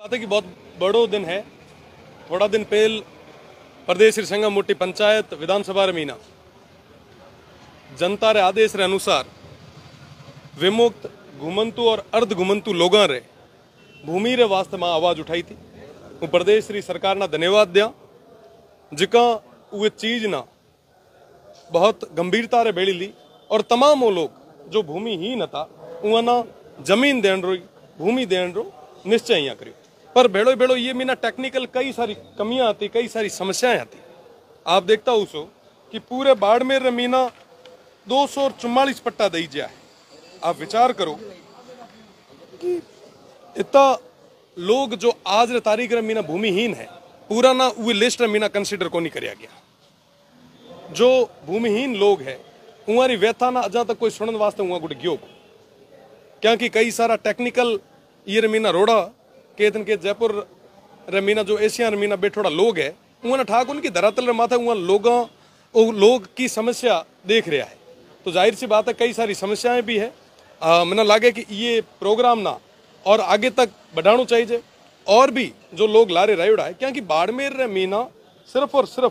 बात है कि बहुत बड़ो दिन है। थोड़ा दिन पहले प्रदेश श्री संगा मोटी पंचायत विधानसभा मीना जनता रे आदेश रे अनुसार विमुक्त घुमंतु और अर्ध घुमंतु लोगों रे भूमि रे वास्ते में आवाज उठाई थी। हूँ प्रदेश श्री सरकार ना धन्यवाद दिया जिका वे चीज ना बहुत गंभीरता रे बेड़ी ली और तमाम वो लोग जो भूमिहीन था उन्हें जमीन देन रो भूमि देन रो निश्चय यहाँ करियो। पर बेड़ो बेड़ो ये मीना टेक्निकल कई सारी कमियां आती, कई सारी समस्याएं आती। आप देखता हो सो कि पूरे बाड़मेर रे मीना 244 पट्टा दई जाए। आप विचार करो कि इतना लोग जो आज रे तारीख रे मीना भूमिहीन है पूरा ना वे लिस्ट रे मीना कंसीडर को नहीं करिया गया। जो भूमिहीन लोग है उंगारी व्यथा ना अजा तक कोई सुनन वास्ते उंगा गुट गयो क्योंकि कई सारा टेक्निकल ये रमीना रोड़ा केतन के जयपुर रमीना जो एशिया रमीना बैठोड़ा लोग है उन्होंने ठाक उनकी धरातल माथा लोग की समस्या देख रहा है। तो जाहिर सी बात है कई सारी समस्याएं भी है। मैंने लगे कि ये प्रोग्राम ना और आगे तक बढ़ाना चाहिए और भी जो लोग लारे रहा है क्योंकि बाड़मेर रमीना सिर्फ और सिर्फ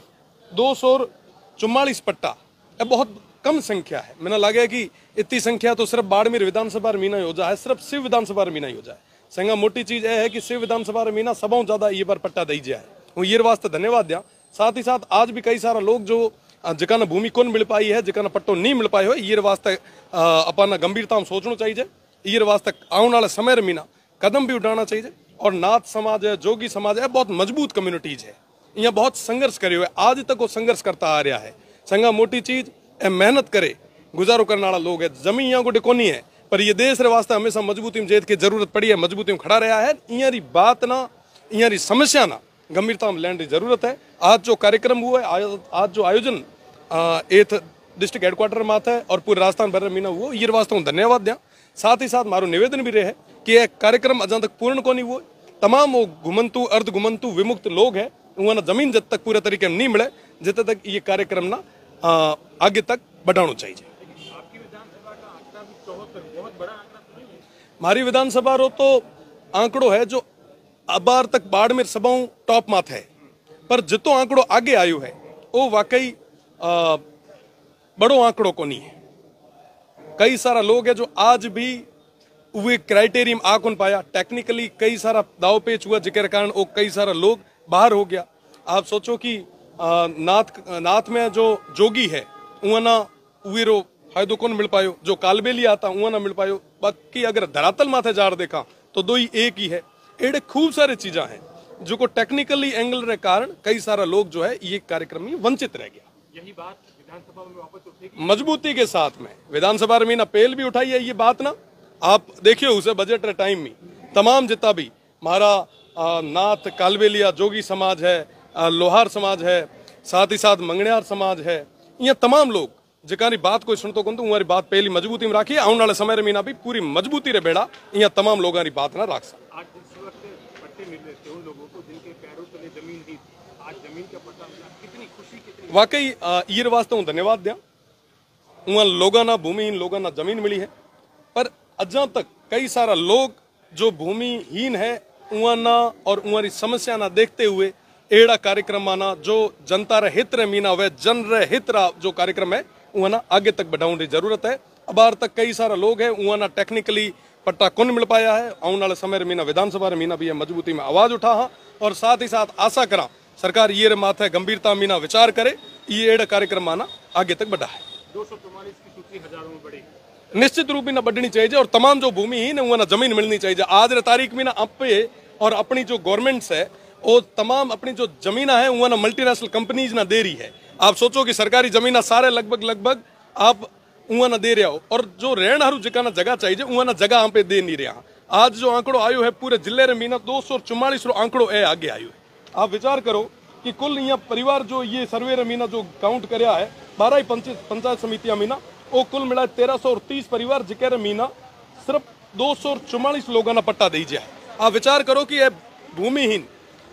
244 पट्टा बहुत कम संख्या है। मैंने लगे कि इतनी संख्या तो सिर्फ बाड़मेर विधानसभा मीना हो जाए, सिर्फ शिव विधानसभा मीना हो जाए। संगा मोटी चीज यह है कि शिव विधानसभा मीना सबों ज्यादा ये बार पट्टा दी जाए। हूँ ये वास्ते धन्यवाद दिया। साथ ही साथ आज भी कई सारा लोग जो जिका ना भूमि कौन मिल पाई है, जिका ना पट्टो नहीं मिल पाए हो, ये वास्ते अपन गंभीरता में सोचना चाहिए। ये वास्ते आने वाले समय मीना कदम भी उठाना चाहिए। और नाथ समाज है, जोगी समाज है, बहुत मजबूत कम्युनिटीज है, यहाँ बहुत संघर्ष करे हुए आज तक वो संघर्ष करता आ रहा है। संगा मोटी चीज मेहनत करे गुजारो करने वाला लोग है। जमीन यहाँ गोटे कोनी है पर ये देश रे वास्ते हमेशा मजबूती में जेद की जरूरत पड़ी है, मजबूती में खड़ा रहा है। इयारी बात ना इयारी समस्या ना गंभीरता में लेने की जरूरत है। आज जो कार्यक्रम हुआ है, आज जो आयोजन 8th डिस्ट्रिक्ट हेडक्वार्टर में आता है और पूरे राजस्थान भर में मीना हुआ, ये वास्ते धन्यवाद दिया। साथ ही साथ मारो निवेदन भी रहे कि यह कार्यक्रम अजा तक पूर्ण को नहीं हुआ। तमाम वो घुमंतु अर्ध घुमंतु विमुक्त लोग है उन्होंने जमीन जब तक पूरे तरीके में नहीं मिले जितने तक ये कार्यक्रम ना आगे तक बढ़ाना चाहिए। हमारी विधानसभा रो तो आंकड़ो है जो अबार तक बाड़मेर सभाओं टॉप माथ है, पर जितो आंकड़ो आगे आयो है वो वाकई बड़ो आंकड़ो को नहीं है। कई सारा लोग है जो आज भी वे क्राइटेरियम आ कौन पाया। टेक्निकली कई सारा दाव पेच हुआ जिसके कारण वो कई सारा लोग बाहर हो गया। आप सोचो कि नाथ में जो जोगी है उना वीरो फायदो कौन मिल पायो, जो कालबेली आता उन ना मिल पायो। बाकी अगर धरातल माथे जार देखा तो दो ही एक ही है। एडे खूब सारे चीजा हैं जो को टेक्निकली एंगल रे कारण कई सारा लोग जो है ये कार्यक्रम में वंचित रह गया। यही बात विधानसभा में वापस उठेगी मजबूती के साथ में। विधानसभा में ना पहल भी उठाई है ये बात ना। आप देखियो उसे बजट रे टाइम में तमाम जितना भी हमारा नाथ कालबेलिया जोगी समाज है, लोहार समाज है, साथ ही साथ मंगणियार समाज है, ये तमाम लोग जिकानी बात कोई सुनतो कौन तो हमारी बात पहली मजबूती में राखी। आने वाले समय में भी पूरी मजबूती रे बेड़ा यहाँ तमाम लोगों की बात ना राख सकते। आज जिस वक्त पट्टे मिल रहे थे उन लोगों को जिनके पैरों तले जमीन थी, आज जमीन का पट्टा मिला, कितनी खुशी, कितनी वाकई ये वास्ते हूँ धन्यवाद दिया। वहाँ लोगों ना भूमिहीन लोगों ना जमीन मिली है, पर अजा तक कई सारा लोग जो भूमिहीन है वहाँ ना और उनकी समस्या ना देखते हुए एड़ा कार्यक्रम आना जो जनता रे हित रे मीना वे जन रे हित रा जो कार्यक्रम है वहाँ आगे तक बढ़ाने की जरूरत है। अबार तक कई सारा लोग है वहाँ टेक्निकली पट्टा कौन मिल पाया है। आने वाले समय मीना विधानसभा मीना भी मजबूती में आवाज उठा है और साथ ही साथ आशा करा सरकार ये माथे गंभीरता मीना विचार करे ये एड़ा कार्यक्रम आना आगे तक बढ़ा है। 244 की सूची हजारों में बढ़ी निश्चित रूप में बढ़नी चाहिए और तमाम जो भूमिहीन है वहाँ जमीन मिलनी चाहिए। आज रे तारीख में ना अपे और अपनी जो गवर्नमेंट्स है वो तमाम अपनी जो जमीन है वहाँ मल्टीनेशनल कंपनीज ना दे रही है। आप सोचो कि सरकारी जमीन सारे लगभग आप वहाँ ना दे रहे हो और जो रहन हरू जिका ना जगह चाहिए वहाँ ना जगह यहाँ पे दे नहीं रहा। आज जो आंकड़ो आयो है पूरे जिले रे मीना 244 आंकड़ो है आगे आयो है। आप विचार करो कि कुल यहाँ परिवार जो ये सर्वे रे मीना जो काउंट कराया है 12 पंचायत समितियां मीना वो कुल मिला 1330 परिवार जिके मीना सिर्फ 244 लोगों ने पट्टा दी जाए। आप विचार करो कि यह भूमिहीन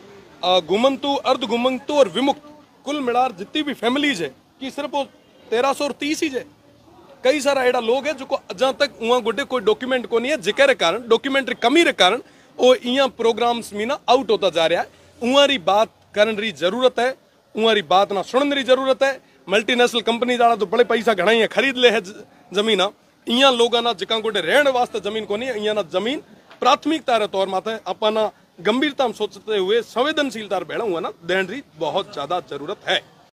घुमंतु अर्ध घुमंतु और विमुक्त कुल मिलाकर जितनी भी फैमिलीज है कि सिर्फ वो 1330 ही है। कई सारा एड़ा लोग है जो को अजा तक वहाँ गुड्डे कोई डॉक्यूमेंट को नहीं है जिके कारण डॉक्यूमेंट्री कमी रे कारण वो इं प्रोग्राम्स में ना आउट होता जा रहा है। उंरी बात करने की जरूरत है, उंरी बात ना सुनने की जरूरत है। मल्टीनेशनल कंपनी वाला तो बड़े पैसा घना ही खरीद ले है जमीन। इं लोगों ना जिका गोटे रहने वास्ते जमीन को नहीं, इं जमीन प्राथमिकता रे तौर माथे अपना गंभीरता में सोचते हुए संवेदनशीलता भेड़ा हुआ ना देने की बहुत ज्यादा जरूरत है।